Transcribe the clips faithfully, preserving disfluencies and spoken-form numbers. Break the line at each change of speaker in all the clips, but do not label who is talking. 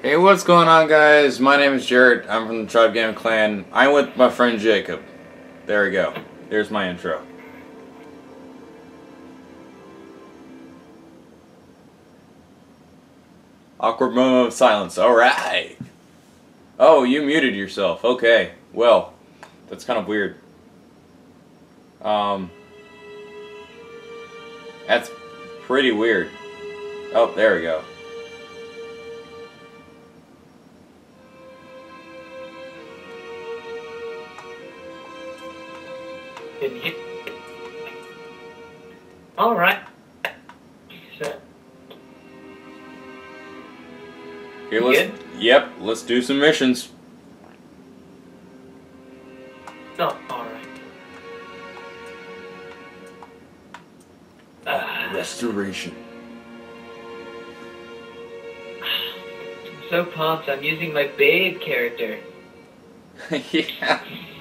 Hey, what's going on, guys? My name is Jarrett. I'm from the Tribe Gaming Clan. I'm with my friend Jacob. There we go. Here's my intro. Awkward moment of silence. Alright. Oh, you muted yourself. Okay. Well, that's kind of weird. Um, that's pretty weird. Oh, there we go.
All right. So,
Okay, let's,
good?
Yep, let's do some missions.
Oh, all right. Uh,
Restoration.
I'm so pumped. I'm using my Babe character.
Yeah.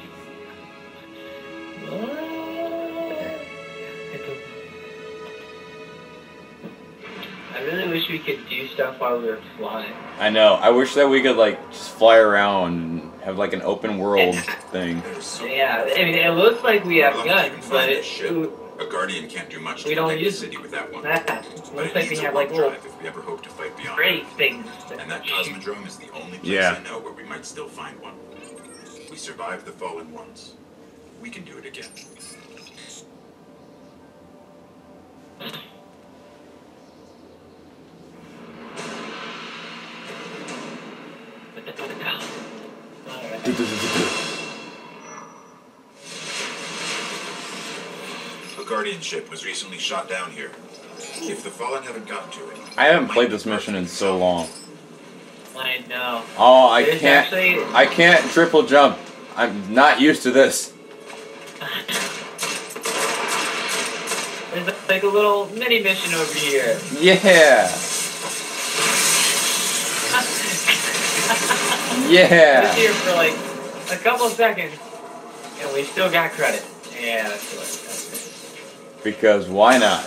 I really wish we could do stuff while we were flying.
I know. I wish that we could like just fly around and have like an open world thing.
Yeah, I mean, it looks like we have guns, but it,
a guardian can't do much.
We
to
don't
protect
use
the city with that one.
that. It looks like we have like little
if we ever hope to fight beyond.
great things. That
And that
shoot.
cosmodrome is the only place
Yeah.
I know where we might still find one. We survived the fallen once. We can do it again. A guardian ship was recently shot down here. If the fallen haven't gotten to it,
I haven't played this mission in so long.
I know.
Oh, I
There's
can't.
actually-
I can't triple jump. I'm not used to this.
There's like a little mini mission over here.
Yeah. Yeah.
Just here for like a couple seconds, and we still got credit. Yeah, that's what. That's
Because why not?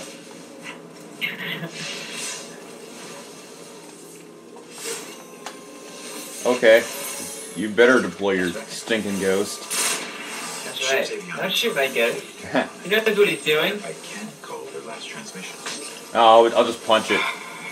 Okay. You better deploy your stinking ghost.
That's right. Don't shoot my ghost. He knows what he's doing.
I can call their last transmission.
Oh, I'll just punch it.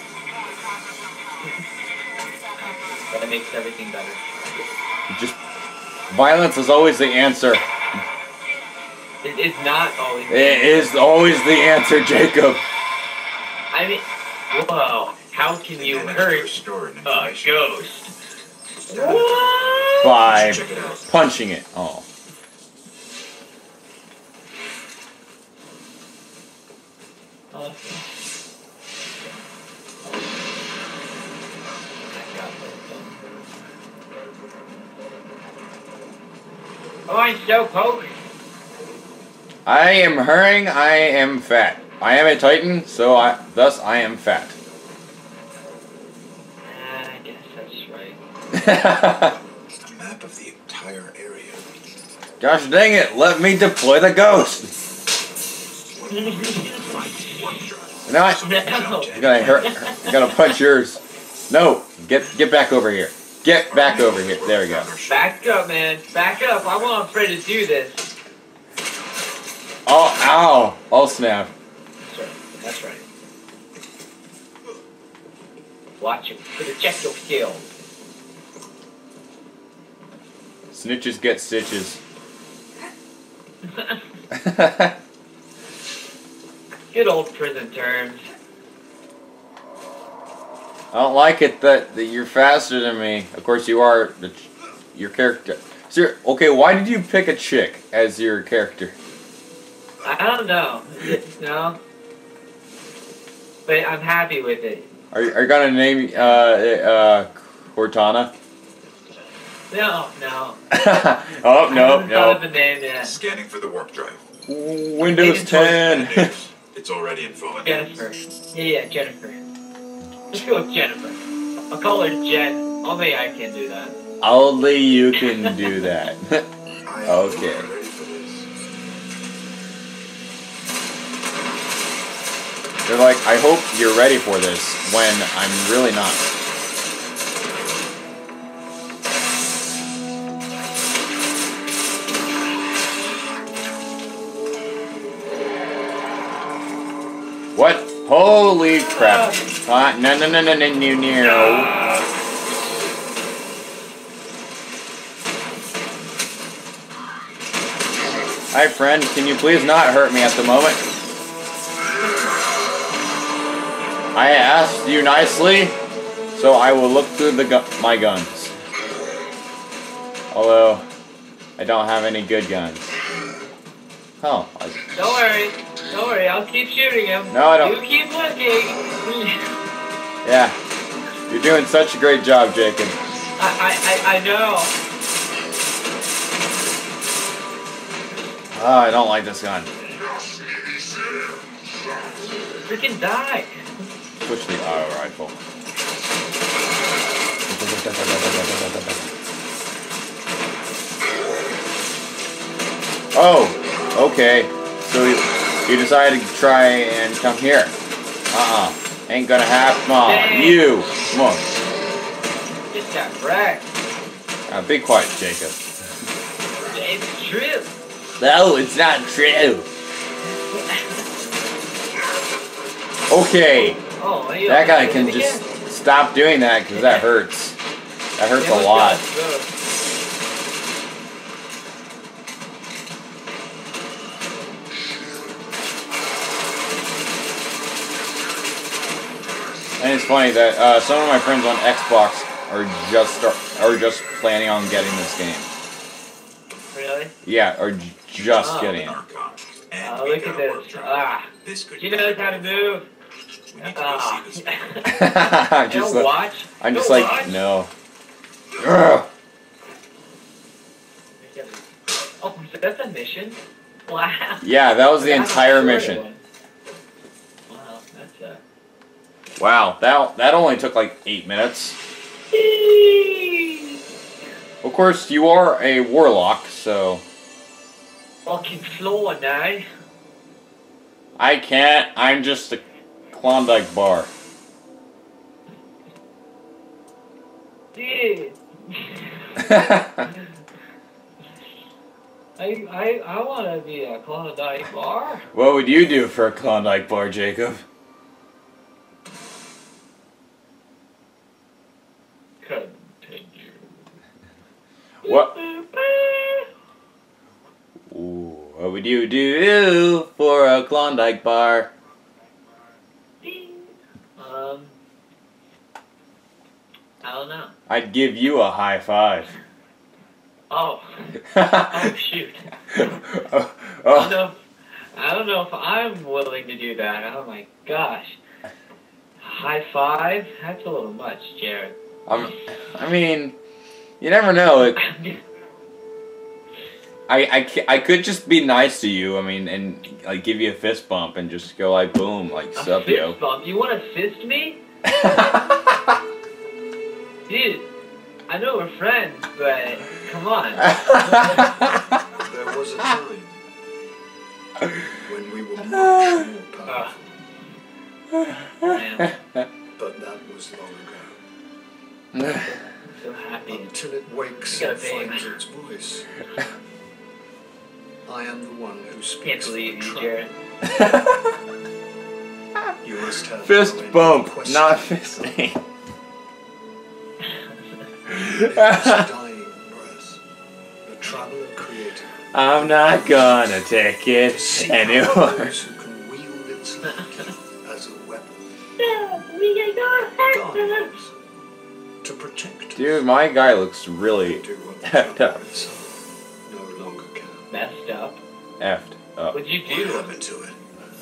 That makes everything better.
Just violence is always the answer.
It is not always.
It is always the answer, Jacob.
I mean, whoa! How can you hurt a ghost? What?
By
Check it out.
punching it. Oh.
Awesome. Oh, I'm so poke.
I am hurrying, I am fat. I am a titan, so I thus I am fat.
Ah, I guess that's right.
A map of the entire area.
Gosh dang it, let me deploy the ghost! No, I, I gotta hurt, I gotta punch yours. No, get get back over here. Get back over here. There we go.
Back up, man. Back up. I'm not afraid to do this.
Oh, ow! Oh snap.
That's right. That's right. Watch him. Projectile skill.
Snitches get stitches.
Good old prison terms.
I don't like it that, that you're faster than me. Of course you are. The, your character. So, okay, why did you pick a chick as your character?
I don't know. No. But I'm happy with it.
Are you, are you gonna name uh uh Cortana?
No, no.
Oh
I
no
haven't thought of
no.
a name yet.
Scanning for the warp drive.
Windows ten.
It's already in fallen.
Jennifer. Yeah, yeah, Jennifer. Let's go with Jennifer. I'll call her Jen. Only I can do that.
Only you can do that.
I am
Okay.
ready for this.
They're like, I hope you're ready for this, when I'm really not. Holy crap. Uh, no, no, no, no, no, no, no. Hi, friend. Can you please not hurt me at the moment? I asked you nicely, so I will look through the gu my guns. Although, I don't have any good guns. Oh. I
Don't worry. Don't worry. I'll keep shooting him.
No, I don't.
You keep looking.
Yeah. You're doing such a great job, Jacob.
I, I, I, I know.
Oh, I don't like this gun.
Freaking die.
Push the auto rifle. Oh, okay. So you, you decided to try and come here. Uh-uh. Ain't gonna happen. Come on,
Dang.
you. Come on.
Just got wrecked.
Uh, be quiet, Jacob.
It's true.
No, it's not true. Okay.
Oh, you
That guy
did
can
it
just
again.
stop doing that because that hurts. That hurts
Yeah,
a lot.
let's go, let's
And it's funny that uh, some of my friends on Xbox are just start, are just planning on getting this game.
go. Really?
Yeah, or j- just
Oh.
getting it.
Oh, look at this. Ah.
This could
She knows how to move.
We need to go
Ah.
see this.
I'm just
Don't
like,
watch.
I'm just
Don't
like,
watch.
no. Ugh.
Oh, so that's a mission? Wow.
Yeah, that was the
That's a
entire
short
mission.
one. Wow, that's a...
Wow, that that only took like eight minutes. Of course, you are a warlock, so
Fucking floor now.
I can't. I'm just a Klondike bar.
Dude. I, I, I want to be a Klondike bar.
What would you do for a Klondike bar, Jacob?
Continue.
What? Ooh, what would you do for a Klondike bar?
Um, I don't know.
I'd give you a high five.
Oh. Oh, shoot.
oh,
I don't
oh.
know if, I don't know if I'm willing to do that. Oh my gosh. High five? That's a little much, Jared.
I'm, I mean, you never know. It, I, I, ca- I could just be nice to you. I mean, and like give you a fist bump and just go like boom, like
A
sup,
fist
yo.
bump? You want to fist me? Dude, I know we're friends, but come on.
There was a time when we were much more powerful,
Man,
but that was long ago.
I'm so happy.
Until it wakes
You
and
gotta babe.
finds its voice. I am the one who
Can't
speaks for
believe
the
you,
tribe.
Jared.
You must have
Fist
no end
bump,
question.
not fisting.
In his dying breath, the traveler created
I'm not gonna take
to
it
seek out
anymore.
those who can wield its light as a weapon. Guardians, to protect
Dude, my guy looks really
us. Do what the
effed
traveler
up.
itself no longer can.
Messed up.
Effed up.
What'd you
What
do?
happened to it?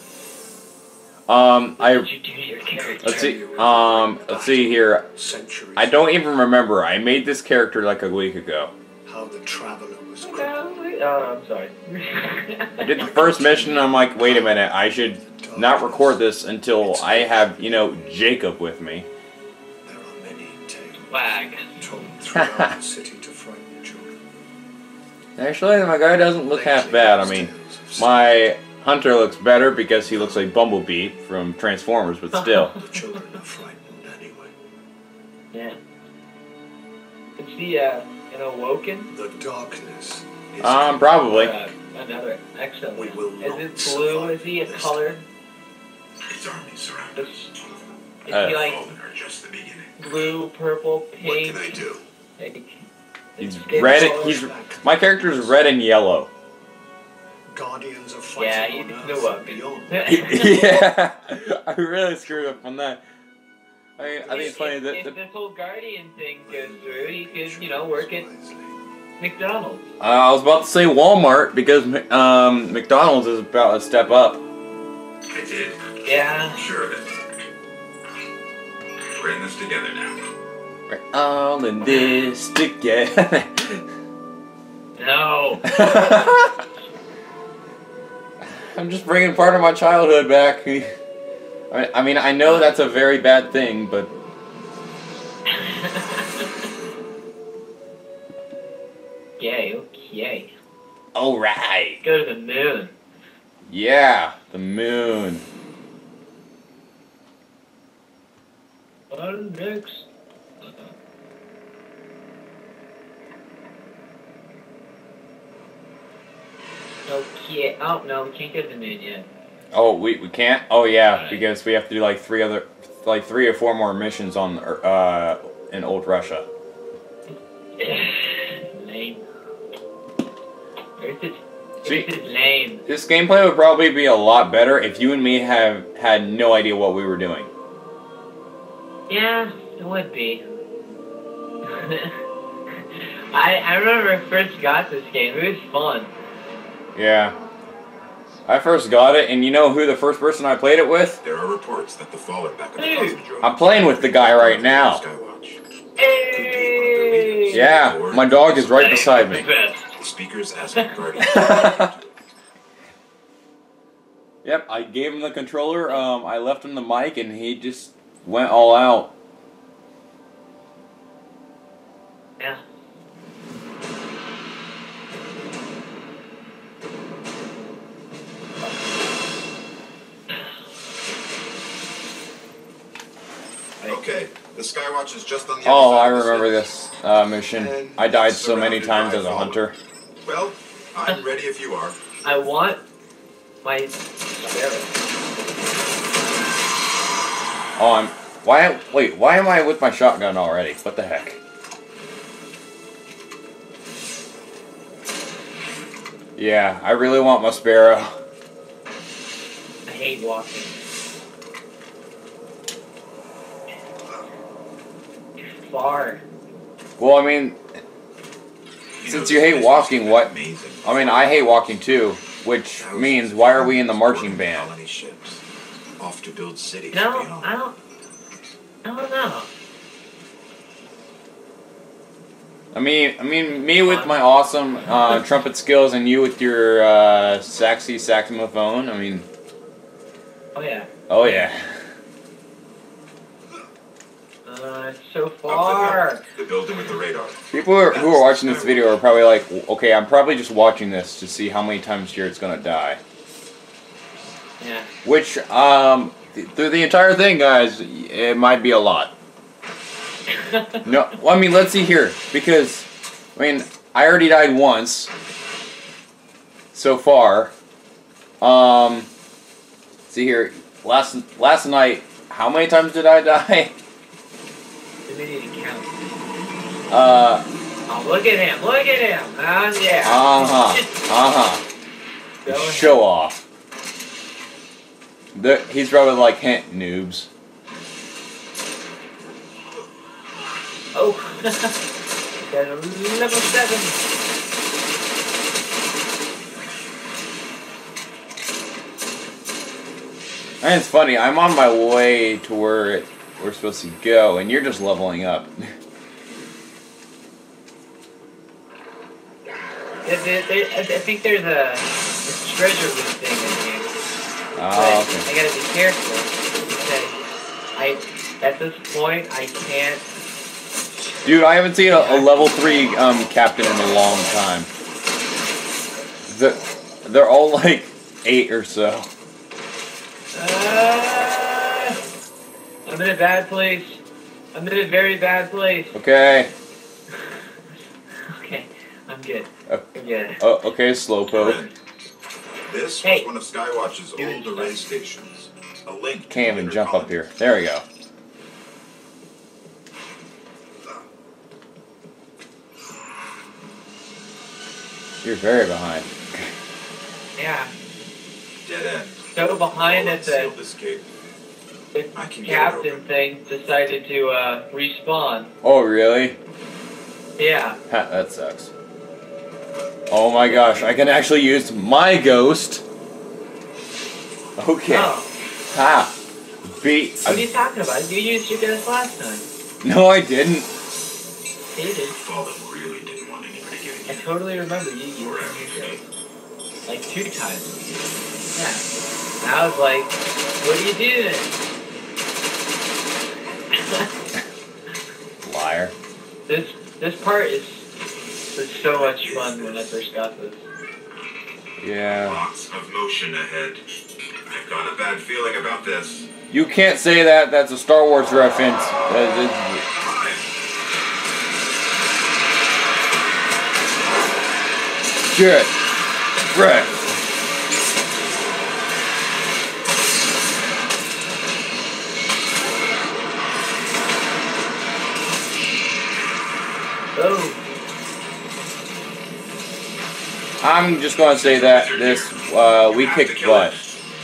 Um,
What
I
did you do to your character?
let's see. Um, let's see here.
Centuries
I don't even remember. I made this character like a week ago.
how the traveler was crippled.
Oh, I'm sorry.
I did the first mission, and I'm like, wait a minute, I should not record this until I have, you know, Jacob with me.
There are many tales
Wag.
told throughout the city to frighten children.
Actually, my guy doesn't look half bad. I mean, my hunter looks better because he looks like Bumblebee from Transformers, but still.
The children are frightened anyway.
Yeah. Is he, uh, an awoken?
The darkness is
Um, probably.
Uh, another excellent.
We will
Is
not
it blue?
survive
Is he a
this
color?
Its army surround
Is
us.
he
Uh,
like
Fallen are just the beginning.
blue, purple,
What
pink?
can I do?
Like,
He's
skin
red.
color?
He's my character is red and yellow.
Guardians of
Yeah,
fighting
you
on
know
Earth
what?
and beyond.
Yeah, I really screwed up on that. I mean, I think it's funny
if,
that.
if
The,
this whole Guardian thing goes through, he could, you know, work at McDonald's.
uh, I was about to say Walmart because um, McDonald's is about to step up.
I did.
Yeah.
I'm sure of it. We're in this together now.
We're all in this together.
No.
I'm just bringing part of my childhood back. I mean, I mean, I know that's a very bad thing, but
Yay, okay.
all right.
Go to the moon.
Yeah, the moon.
On next. Okay. Oh no, we can't go to the moon yet.
Oh, we we can't. Oh yeah, because we have to do like three other, like three or four more missions on uh in old Russia.
Lame. Earth is,
See-
Earth is lame.
This gameplay would probably be a lot better if you and me have had no idea what we were doing.
Yeah, it would be. I I remember when I first got this game. It was fun.
Yeah. I first got it, and you know who the first person I played it with?
There are reports that the Fallen back at the
Hey.
Cosmodrome.
I'm playing with the guy right now.
Skywatch.
Hey!
Yeah, my dog is right beside me.
The speakers ask the Guardian.
Yep, I gave him the controller, um, I left him the mic, and he just went all out.
Yeah.
Okay, the Skywatch is just on the
Oh,
other
I
side of the
remember
city.
this uh, mission. I died so many times as a hunter.
Well, I'm ready if you are.
I want my sparrow.
Oh, I'm... Why... Wait, why am I with my shotgun already? What the heck? Yeah, I really want my sparrow.
I hate walking. Too far.
Well, I mean... Since you hate walking, what...
Amazing.
I mean, I hate walking too. Which means, why are we in the marching band?
Colony ships, off to build cities
No,
beyond.
I don't. I don't know.
I mean, I mean, me with my awesome uh, trumpet skills, and you with your uh, sexy saxophone. I mean,
Oh yeah.
oh yeah.
Uh, it's so
Up
far.
the hill, the building with the radar.
People who are, who are watching this video are probably like, okay, I'm probably just watching this to see how many times Jared's gonna die.
Yeah.
Which, um, th through the entire thing, guys, it might be a lot. No, well, I mean, let's see here, because, I mean, I already died once so far. Um, see here, last last night, how many times did I die?
We need to count.
Uh,
Oh, look at him! Look at him! Uh, yeah.
uh huh, uh huh.
Go ahead.
Show off. The, he's probably like, heh, noobs.
Oh. That's level seven.
And it's funny, I'm on my way to where it, we're supposed to go, and you're just leveling up.
There- there- there- I I think there's a, a treasure loot thing in here.
Oh,
But
okay.
I gotta be careful because I, at this point, I can't.
Dude, I haven't seen a, a level three um, captain in a long time. The, they're all like eight or so.
Uh, I'm in a bad place. I'm in a very bad place.
Okay.
Okay, I'm good.
Uh,
I'm good.
oh, okay, Slowpoke.
This
Hey.
was one of Skywatch's
Dude.
old array stations. A link.
Can't even jump up here. There we go. You're very behind.
Yeah.
Dead end.
So behind that the,
Sealed escape.
the
I can get it
captain
open.
thing decided to uh, respawn.
Oh, really?
Yeah.
Ha, that sucks. Oh my gosh, I can actually use my ghost. Okay.
Oh.
Ha. Beat.
What are you talking about? You used your ghost last time.
No, I didn't.
You did.
Fallen really didn't want anybody getting
I
in.
totally remember you using your ghost. Like two times. Yeah. I was like, what are you doing?
Liar.
This this part is was so much fun when I first got this.
Yeah.
Lots of motion ahead. I've got a bad feeling about this.
You can't say that. That's a Star Wars reference. That is- Shit. Frick.
Oh.
I'm just gonna say that this, uh, we kicked butt.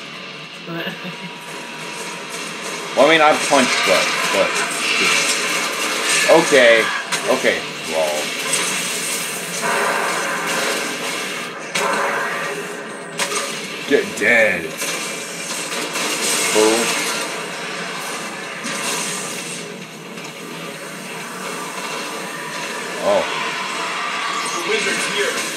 Well, I mean, I've punched butt, but... Okay. Okay. Lol. Get dead. Fool. Oh.
The wizard's here.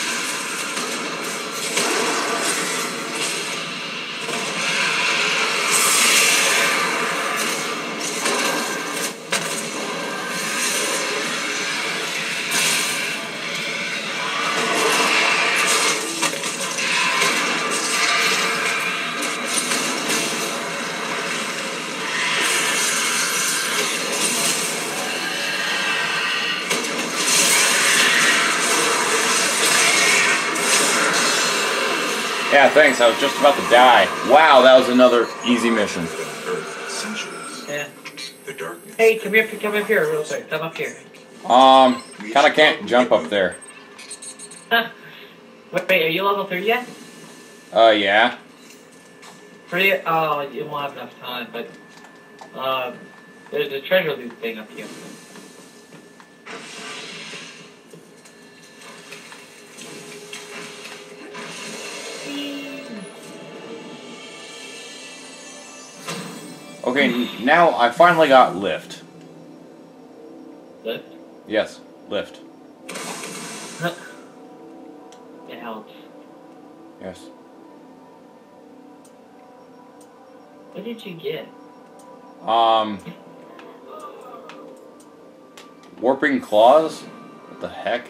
Yeah, thanks. I was just about to die. Wow, that was another easy mission.
Yeah.
The darkness.
Hey, come here, come up here real quick. Come up here.
Um, kinda can't jump up there.
Huh. Wait, wait, are you level three yet?
Uh, yeah.
Three? Oh, you won't have enough time, but um, there's a treasure loot thing up here.
Okay, n- now I finally got lift.
Lift?
Yes, lift.
It helps.
Yes.
What did you get?
Um... Warping claws? What the heck?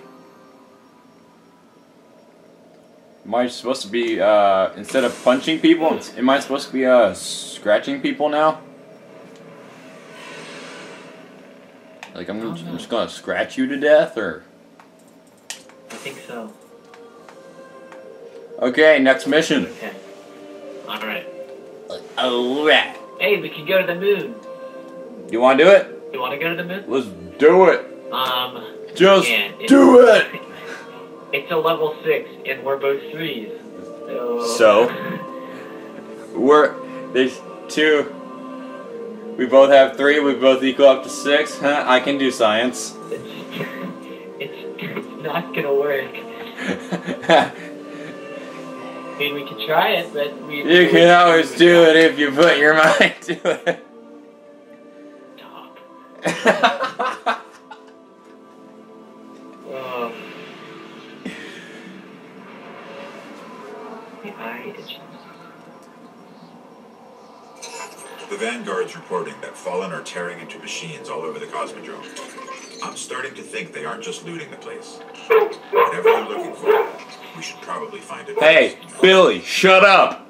Am I supposed to be, uh, instead of punching people, it's- am I supposed to be, uh, scratching people now? Like, I'm,
Oh,
I'm
no.
just gonna scratch you to death, or?
I think so.
Okay, next mission.
Okay. Alright.
Alright.
Hey, we can go to the moon.
You wanna do it?
You want to go to the moon?
Let's do it!
Um,
Just
yeah, it-
do it!
It's a level six, and we're both threes. So...
So? We're, there's two. We both have three, we both equal up to six. Huh? I can do science.
It's, it's, it's not gonna work. I mean, we could try it, but we...
You can always do it if you put your mind to it.
Stop. Oh. The eye itches.
The Vanguard's reporting that Fallen are tearing into machines all over the Cosmodrome. I'm starting to think they aren't just looting the place. Whatever they're looking for, we should probably find it.
Hey, Billy, shut up!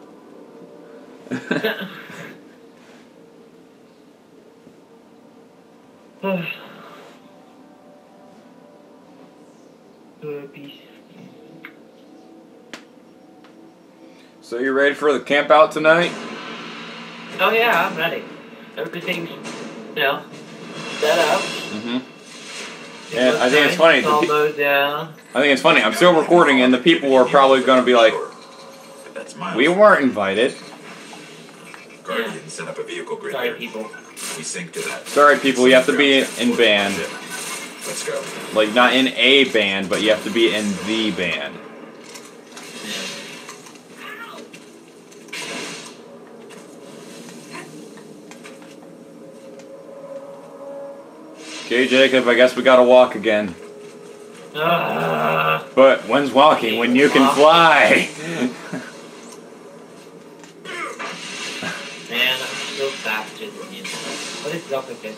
So you ready for the camp out tonight?
Oh yeah, I'm ready. Everything's, you know, set up.
Mm-hmm.
It
Yeah,
looks
I think it's
nice.
funny.
It's all
The pe-
mowed down.
I think it's funny. I'm still recording, and the people are probably going to be like,
But that's miles
"We
from-
weren't invited."
Guardian set up a vehicle grid
Sorry,
there.
people.
We sync to that.
Sorry, people. You have to be in band,
Let's go.
like not in a band, but you have to be in the band. Okay, Jacob. I guess we gotta walk again.
Uh,
But when's walking when you can fly?
man, I'm still faster than you. What is up with this?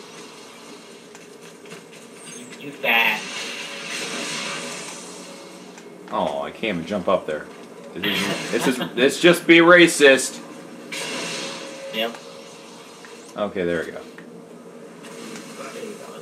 You, you fast.
Oh, I can't even jump up there. This is, this is it's just be racist.
Yep.
Okay, there we go.
There you go.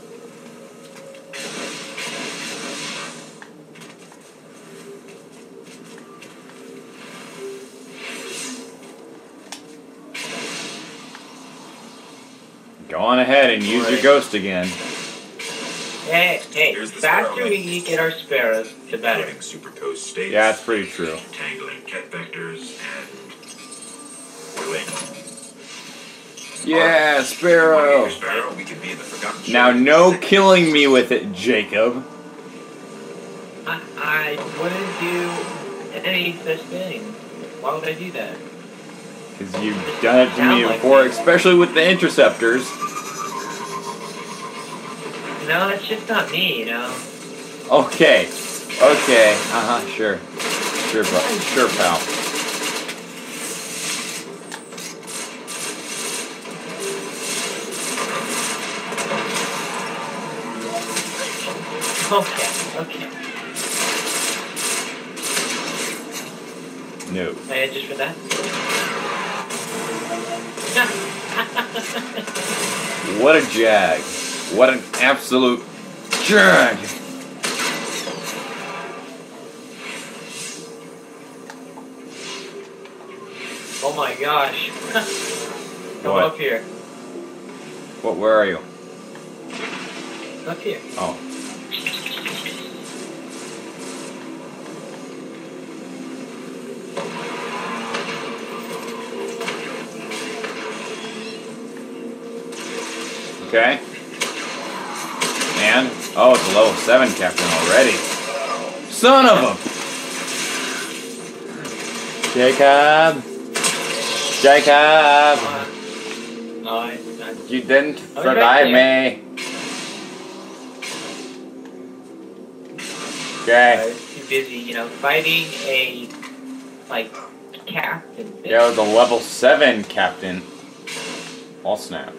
Go on ahead and use your ghost again.
Hey, hey,
Here's the
faster
sparrow.
we get our sparrows, the better.
Putting superposed states.
Yeah, it's pretty true.
Tangling ket vectors and we're late.
Yeah,
Wanna
Sparrow.
get Sparrow? We can be in the forgotten
Now,
shore.
no killing me with it, Jacob.
I, I wouldn't do any such thing. Why would I do that?
Because you've done it to me before, especially with the interceptors.
No, it's just not me, you know?
Okay. Okay. Uh-huh, sure. Sure, bro. Sure, pal.
Okay, okay.
No.
I just for that?
What a jag. What an absolute jag.
Oh my gosh. Come
What?
up here.
What, where are you?
Up here.
Oh. Okay. And, oh, it's a level seven captain already. Son of a... Jacob. Jacob.
Uh, no, I, I,
You didn't
Oh,
survive
right
me.
I
Okay.
was too busy, you know, fighting a, like, captain.
Yeah, it was a level seven captain. I'll snap.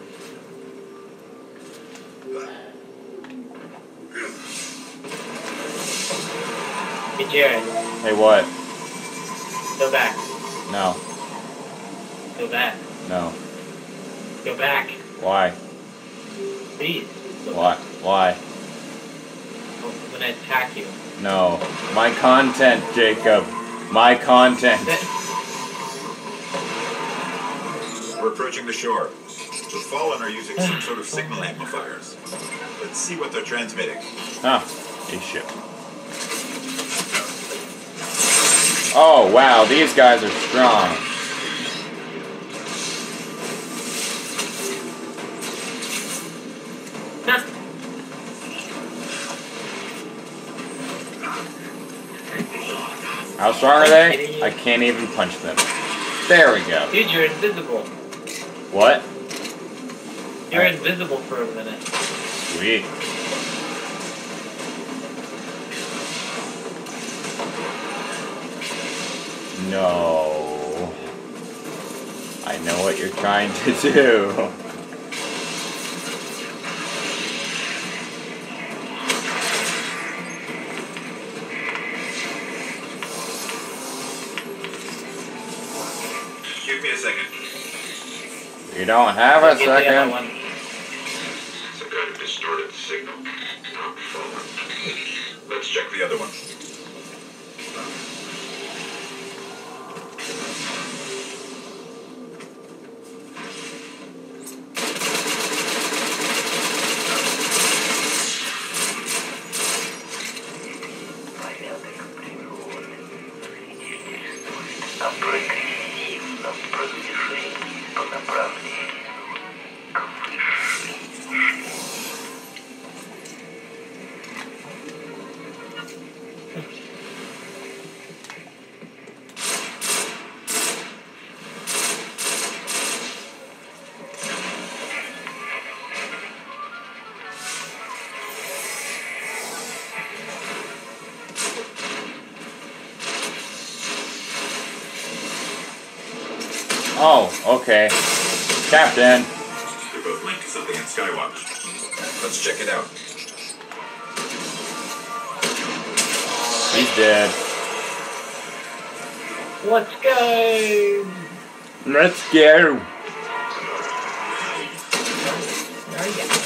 Hey, Jared,
Hey, what?
go back.
No.
Go back.
No.
Go back.
Why?
Please. Go
Why? Why?
back. I'm gonna attack you.
No. My content, Jacob. My content.
We're approaching the shore. The Fallen are using some sort of signal amplifiers. Let's see what they're transmitting.
Huh. A ship. Oh, wow. These guys are strong. How strong are they? I can't even punch them. There we go.
Dude, you're invisible.
What?
You're invisible for a minute.
Sweet. No. I know what you're trying to do.
Give me a second.
You don't have a
Get the other
second?
one.
Some kind of distorted signal. Not Fallen. Let's check the other one.
прогрессивном продвижении по направлению к высшей мечте.
Oh, okay. Captain.
They're both linked to something in Skywatch. Let's check it out.
He's dead.
Let's go!
Let's go.
There you go.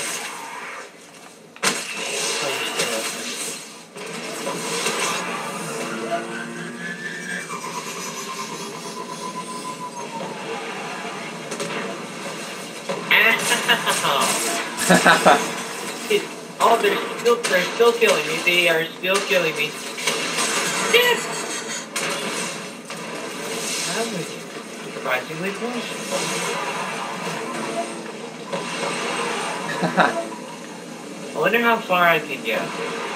Oh, they're still, they're still killing me. They are still killing me. Yes! That was surprisingly close. I wonder how far I can get.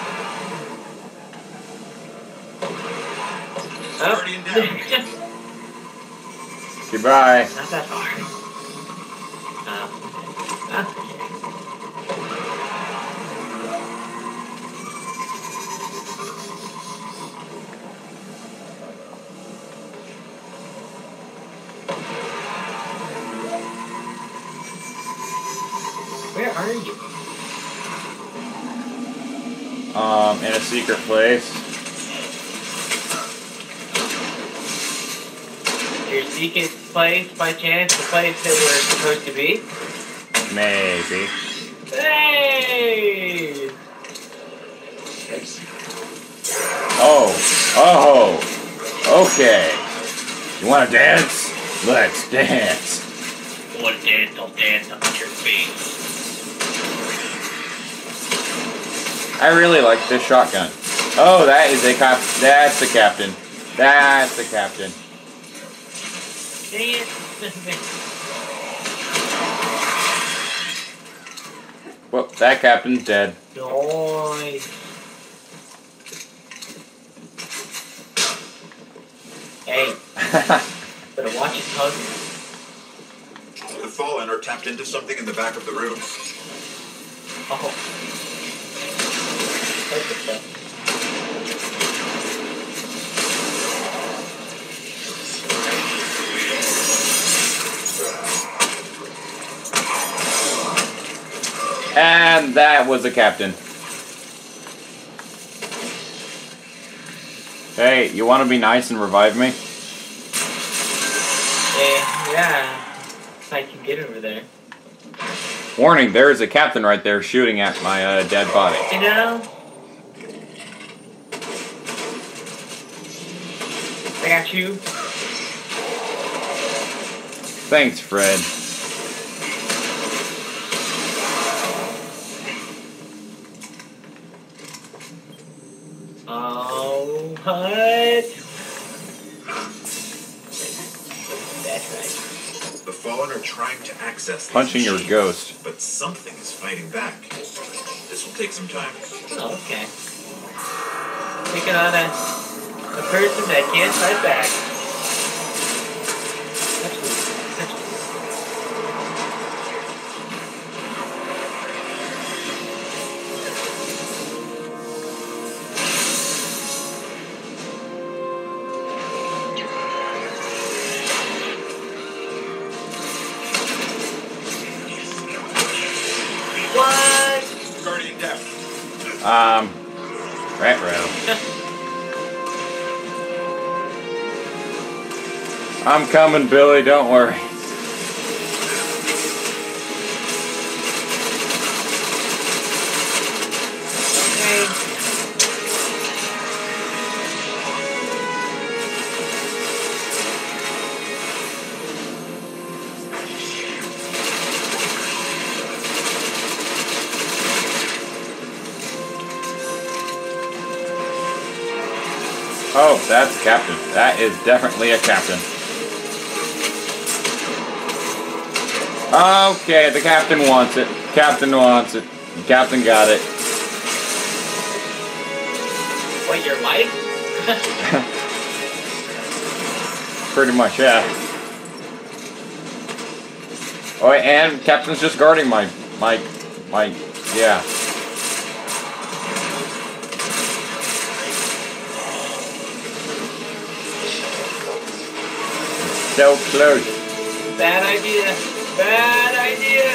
Guardian down.
Goodbye.
Not that far. Um, ah. Where are you?
Um, in a secret place.
Your secret place, by chance, the place that we're supposed to be?
Maybe.
Hey!
Oh. Oh. Okay. You want to dance? Let's dance.
One dance, I'll dance on your face.
I really like this shotgun. Oh, that is a cap. That's the captain. That's the captain.
Dang it.
Well, that captain's dead.
Nice. Hey, better watch his tongue.
The Fallen are tapped into something in the back of the room.
Oh. Like the stuff.
And that was the captain. Hey, you want to be nice and revive me?
Yeah, yeah. If I can get over there.
Warning, there is a captain right there shooting at my uh, dead body.
You know? I got you.
Thanks, Fred.
Oh, what? That's right.
The Fallen are trying to access these
Punching your
machines,
ghost.
but something is fighting back. This will take some time.
Oh, okay. Taking on a, a person that can't fight back. That's weird. That's weird. What?
Guardian down.
Um, rat row. I'm coming, Billy, don't worry.
Okay.
Oh, that's a captain. That is definitely a captain. Okay, the captain wants it. Captain wants it. The captain got it.
What, your life?
Pretty much, yeah. Oh, and captain's just guarding my, my, my, yeah. So close.
Bad idea. Bad idea.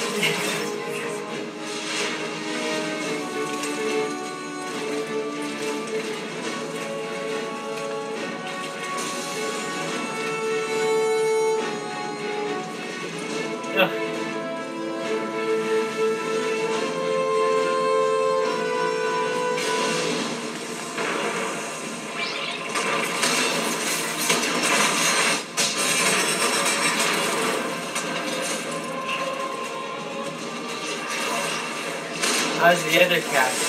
Ugh. How's the other captain?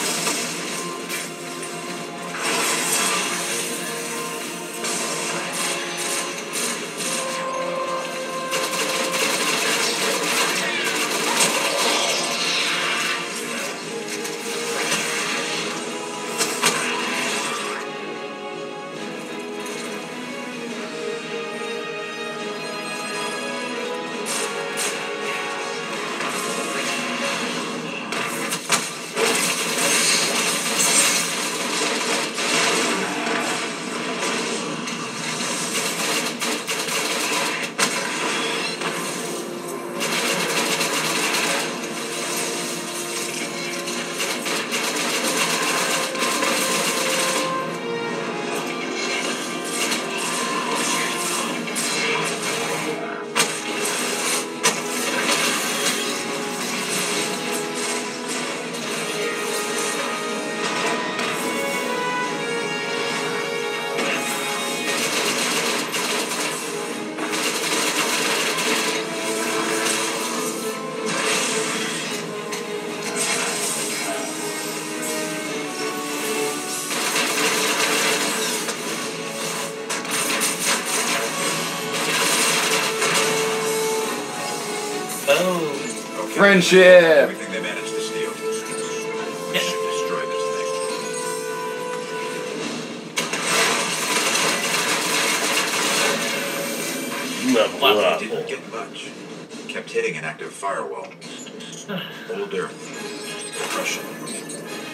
Boom.
Okay.
Friendship.
Everything they managed to steal. We should destroy this thing.
Level
Level
up.
It didn't get much. Kept hitting an active firewall. Old Earth. Prussian.